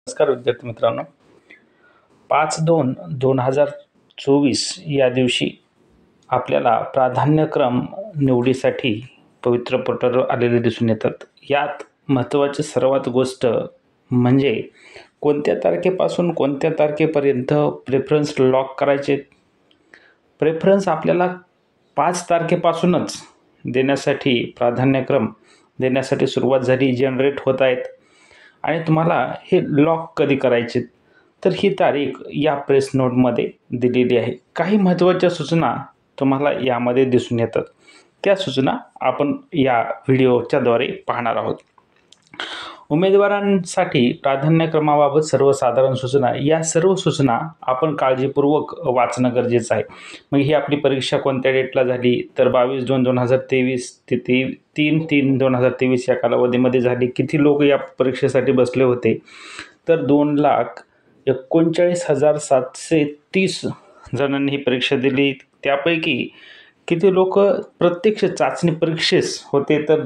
नमस्कार विद्यार्थी मित्रांनो, 5/2/2024 या दिवशी आपल्याला प्राधान्यक्रम निवडीसाठी पवित्र पोर्टलवर आलेले दिसून येतात. यात महत्त्वाची सर्वात गोष्ट म्हणजे कोणत्या तारखेपासून कोणत्या तारखेपर्यंत प्रेफरन्स लॉक करायचे. प्रेफरन्स आपल्याला 5 तारखेपासूनच देण्यासाठी प्राधान्यक्रम देण्यासाठी सुरुवात झाली, जनरेट होत आहेत. आणि तुम्हाला हे लॉक कधी करायचे तर ही तारीख या प्रेस नोटमध्ये दिलेली आहे. काही महत्त्वाच्या सूचना तुम्हाला यामध्ये दिसून येतात. त्या सूचना आपण या व्हिडिओच्याद्वारे पाहणार आहोत. उमेदवारांसाठी प्राधान्यक्रमाबाबत सर्वसाधारण सूचना, या सर्व सूचना आपण काळजीपूर्वक वाचणं गरजेचं आहे. मग ही आपली परीक्षा कोणत्या डेटला झाली तर 22/2/2023 ते 3/3/2023 या कालावधीमध्ये झाली. किती लोक या परीक्षेसाठी बसले होते तर 2,39,730 जणांनी ही परीक्षा दिली. त्यापैकी किती लोक प्रत्यक्ष चाचणी परीक्षेस होते तर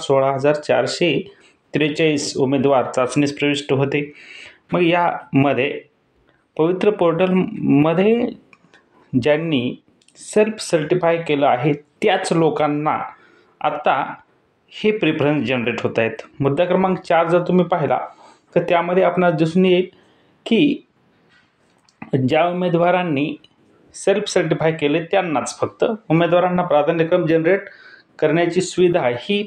2,16,443 उमेदवार चाचणीस प्रविष्ट होते. मग यामध्ये पवित्र पोर्टलमध्ये ज्यांनी सेल्फ सर्टिफाय केलं आहे त्याच लोकांना आता हे प्रेफरन्स जनरेट होत आहेत. मुद्दा क्रमांक 4 जर तुम्ही पाहिला तर त्यामध्ये आपणास दिसून येईल की ज्या उमेदवारांनी सेल्फ सर्टिफाय केले त्यांनाच फक्त उमेदवारांना प्राधान्यक्रम जनरेट करण्याची सुविधा ही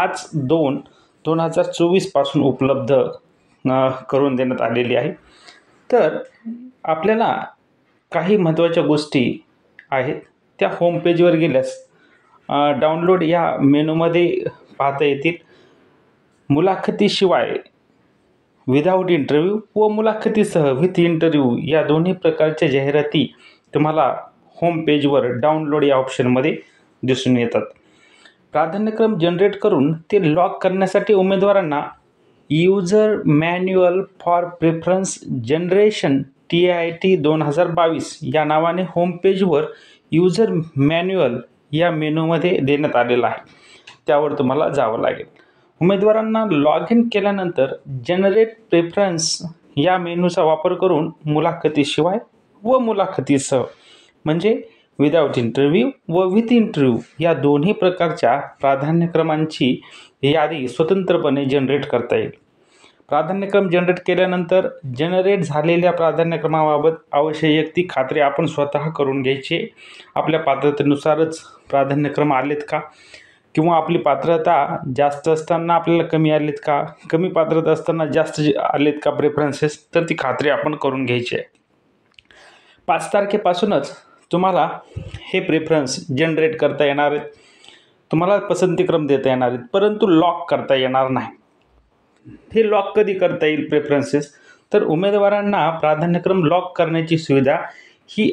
5/2/2024 पासून उपलब्ध करून देण्यात आलेली आहे. तर आपल्याला काही महत्त्वाच्या गोष्टी आहेत त्या होम पेजवर गेल्यास डाउनलोड या मेनूमध्ये पाहता येतील. मुलाखतीशिवाय विदाऊट इंटरव्ह्यू व मुलाखतीसह विथ इंटरव्ह्यू या दोन्ही प्रकारच्या जाहिराती तुम्हाला होम पेजवर डाउनलोड या ऑप्शनमध्ये दिसून येतात. प्राधान्यक्रम जनरेट करून ते लॉक करण्यासाठी उमेदवारांना user manual for preference generation TIT 2022 या नावाने होम पेजवर युजर मॅन्युअल या मेनूमध्ये देण्यात आलेला आहे. त्यावर तुम्हाला जावं लागेल. उमेदवारांना लॉग इन केल्यानंतर जनरेट प्रेफरन्स या मेनूचा वापर करून मुलाखतीशिवाय व मुलाखतीसह म्हणजे विदाऊट इंटरव्ह्यू व विथ इंटरव्ह्यू या दोन्ही प्रकारच्या प्राधान्यक्रमांची यादी स्वतंत्रपणे जनरेट करता येईल. प्राधान्यक्रम जनरेट केल्यानंतर जनरेट झालेल्या प्राधान्यक्रमाबाबत आवश्यक ती खात्री आपण स्वतः करून घ्यायची. आपल्या पात्रतेनुसारच प्राधान्यक्रम आलेत का, किंवा आपली पात्रता जास्त असताना आपल्याला कमी आलेत का, कमी पात्रता असताना जास्त आलेत का प्रेफरन्सेस, तर ती खात्री आपण करून घ्यायची आहे. 5 तारखेपासूनच तुम्हाला हे प्रेफरन्स जनरेट करता येणार आहेत. तुम्हाला पसंतीक्रम देता येणार आहेत, परंतु लॉक करता येणार नाही. हे लॉक कधी करता येईल प्रेफरन्सेस तर उमेदवारांना प्राधान्यक्रम लॉक करण्याची सुविधा ही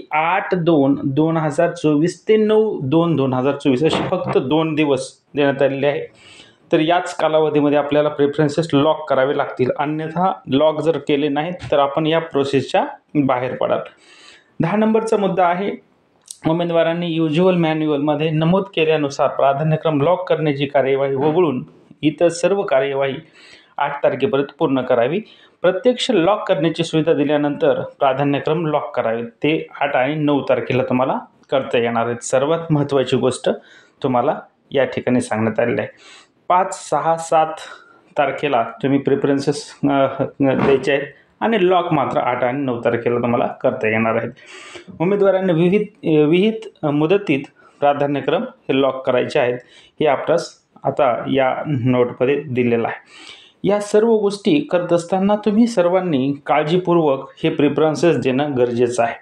8/2/2024 ते 9/2/2024 अशी फक्त 2 दिवस देण्यात आलेले आहे. तर याच कालावधीमध्ये आपल्याला प्रेफरन्सेस लॉक करावे लागतील. अन्यथा लॉक जर केले नाहीत तर आपण या प्रोसेसच्या बाहेर पडाल. 10 नंबरचा मुद्दा आहे, उमेदवारांनी युज्युअल मॅन्युअलमध्ये नमूद केल्यानुसार प्राधान्यक्रम लॉक करण्याची कार्यवाही वगळून इतर सर्व कार्यवाही 8 तारखेपर्यंत पूर्ण करावी. प्रत्यक्ष लॉक करण्याची सुविधा दिल्यानंतर प्राधान्यक्रम लॉक करावे. ते 8 आणि 9 तारखेला तुम्हाला करता येणार आहेत. सर्वात महत्त्वाची गोष्ट तुम्हाला या ठिकाणी सांगण्यात आलेली आहे. 5, 6, 7 तारखेला तुम्ही प्रेफरन्सेस द्यायचे आहेत आणि लॉक मात्र 8 आणि 9 तारखेला तुम्हाला करता येणार आहेत. उमेदवारांनी विहित मुदतीत प्राधान्यक्रम हे लॉक करायचे आहेत. हे आपल्यास आता या नोटमध्ये दिलेलं आहे. या सर्व गोष्टी करत असताना तुम्ही सर्वांनी काळजीपूर्वक हे प्रेफरन्सेस देणं गरजेचं आहे.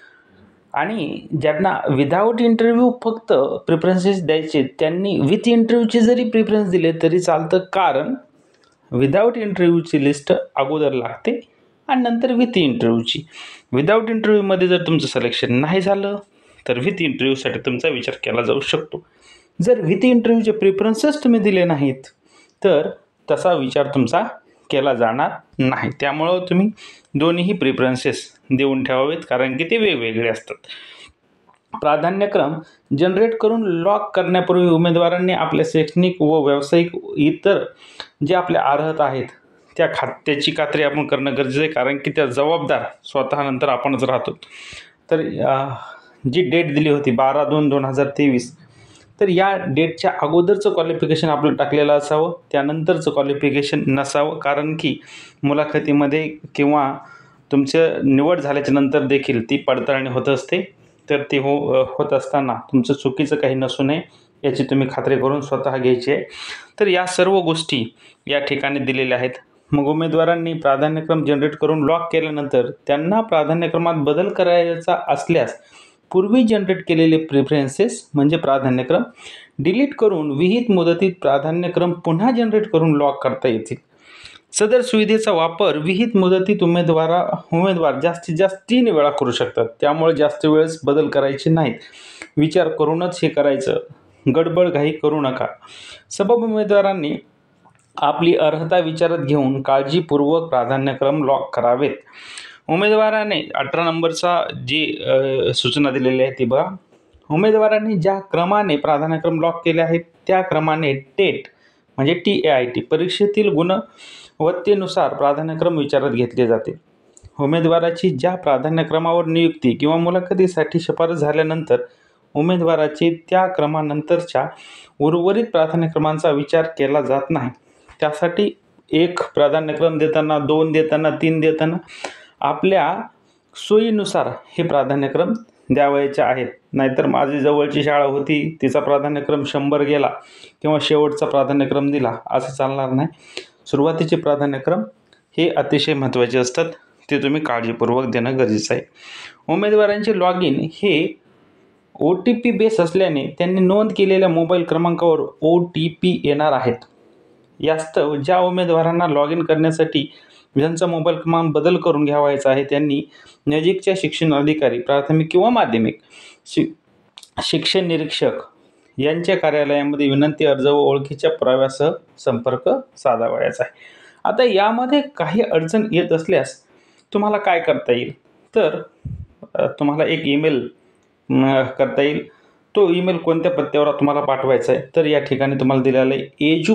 आणि ज्यांना विदाऊट इंटरव्ह्यू फक्त प्रेफरन्सेस द्यायचे त्यांनी विथ इंटरव्ह्यूचे जरी प्रेफरन्स दिले तरी चालतं, कारण विदाऊट इंटरव्ह्यूची लिस्ट अगोदर लागते आणि नंतर विथ इंटरव्ह्यूची. विदाऊट इंटरव्ह्यूमध्ये जर तुमचं सिलेक्शन नाही झालं तर विथ इंटरव्ह्यूसाठी तुमचा विचार केला जाऊ शकतो. जर विथ इंटरव्ह्यूचे प्रेफरन्सेस तुम्ही दिले नाहीत तर तसा विचार तुमचा केला जाणार नाही. त्यामुळं तुम्ही दोन्हीही प्रेफरन्सेस देऊन ठेवावेत, कारण की ते वेगवेगळे असतात. प्राधान्यक्रम जनरेट करून लॉक करण्यापूर्वी उमेदवारांनी आपल्या शैक्षणिक व व्यावसायिक इतर जे आपल्या अर्हता आहेत त्या खात्याची खात्री आपण करणं गरजेचं आहे, कारण की त्या जबाबदार स्वतः नंतर आपणच राहतो. तर जी डेट दिली होती 12/2/2023, तर या डेटच्या अगोदरचं क्वालिफिकेशन आपलं टाकलेलं असावं, त्यानंतरचं क्वालिफिकेशन नसावं. कारण की मुलाखतीमध्ये किंवा तुमचं निवड झाल्याच्या नंतर देखील ती पडताळणी होत असते. तर ती होत असताना तुमचं चुकीचं काही नसू नये याची तुम्ही खात्री करून स्वतः घ्यायची आहे. तर या सर्व गोष्टी या ठिकाणी दिलेल्या आहेत. मग उमेदवारांनी प्राधान्यक्रम जनरेट करून लॉक केल्यानंतर त्यांना प्राधान्यक्रमात बदल करायचा असल्यास पूर्वी जनरेट केलेले प्रेफरन्सेस म्हणजे प्राधान्यक्रम डिलीट करून विहित मुदतीत प्राधान्यक्रम पुन्हा जनरेट करून लॉक करता येतील. सदर सुविधेचा वापर विहित मुदतीत उमेदवार जास्तीत जास्त 3 वेळा करू शकतात. त्यामुळे जास्त वेळेस बदल करायचे नाहीत. विचार करूनच हे करायचं, गडबडघाई करू नका. सबब उमेदवारांनी आपली अर्हता विचारात घेऊन काळजीपूर्वक प्राधान्यक्रम लॉक करावेत. उमेदवाराने 18 नंबरचा जी सूचना दिलेली आहे ती बघा. उमेदवारांनी ज्या क्रमाने प्राधान्यक्रम लॉक केले आहेत त्या क्रमाने टेट म्हणजे TAIT परीक्षेतील गुणवत्तेनुसार प्राधान्यक्रम विचारात घेतले जाते. उमेदवाराची ज्या प्राधान्यक्रमावर नियुक्ती किंवा मुलाखतीसाठी शिफारस झाल्यानंतर उमेदवाराचे त्या क्रमानंतरच्या उर्वरित प्राधान्यक्रमांचा विचार केला जात नाही. त्यासाठी 1 प्राधान्यक्रम देताना, 2 देताना, 3 देताना आपल्या सोयीनुसार हे प्राधान्यक्रम द्यावयाचे आहेत. नाहीतर माझी जवळची शाळा होती, तिचा प्राधान्यक्रम 100 गेला किंवा शेवटचा प्राधान्यक्रम दिला, असं चालणार नाही. सुरुवातीचे प्राधान्यक्रम हे अतिशय महत्त्वाचे असतात, ते तुम्ही काळजीपूर्वक देणं गरजेचं आहे. उमेदवारांचे लॉग इन हे OTP बेस असल्याने त्यांनी नोंद केलेल्या मोबाईल क्रमांकावर OTP येणार आहेत. यास्तव ज्या उमेदवारांना लॉग इन करण्यासाठी ज्यांचा मोबाईल क्रमांक बदल करून घ्यावायचा आहे त्यांनी नजीकच्या शिक्षण अधिकारी, प्राथमिक किंवा माध्यमिक शिक्षण निरीक्षक यांच्या कार्यालयामध्ये विनंती अर्ज व ओळखीच्या पुराव्यासह संपर्क साधावयाचा आहे. आता यामध्ये काही अडचण येत असल्यास तुम्हाला काय करता येईल, तर तुम्हाला एक ईमेल करता येईल. तो ईमेल कोणत्या पत्त्यावर तुम्हाला पाठवायचा आहे, तर या ठिकाणी तुम्हाला दिलेलं आहे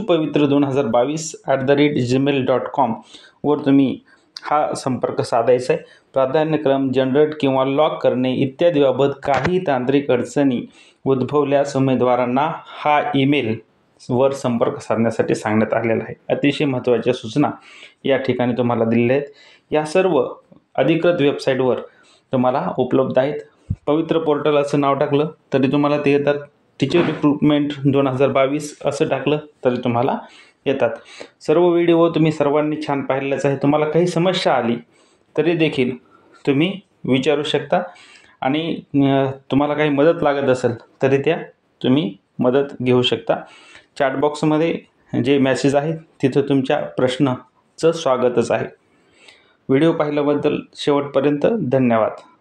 ejupavitra2022@gmail.com वर तुम्ही हा संपर्क साधायचा आहे. प्राधान्यक्रम जनरेट किंवा लॉक करणे इत्यादीबाबत काही तांत्रिक अडचणी उद्भवल्यास उमेदवारांना हा ईमेल वर संपर्क साधण्यासाठी सांगण्यात आलेला आहे. अतिशय महत्त्वाच्या सूचना या ठिकाणी तुम्हाला दिलेल्या आहेत. या सर्व अधिकृत वेबसाईटवर तुम्हाला उपलब्ध आहेत. पवित्र पोर्टल असं नाव टाकलं तरी तुम्हाला ते येतात. टीचर रिक्रुटमेंट 2022 असं टाकलं तरी तुम्हाला येतात. सर्व व्हिडिओ तुम्ही सर्वांनी छान पाहिलेलाच आहे. तुम्हाला काही समस्या आली तरी देखील तुम्ही विचारू शकता आणि तुम्हाला काही मदत लागत असेल तरी त्या तुम्ही मदत घेऊ शकता. चॅटबॉक्समध्ये जे मेसेज आहेत तिथं तुमच्या प्रश्नाचं स्वागतच आहे. व्हिडिओ पाहिल्याबद्दल शेवटपर्यंत धन्यवाद.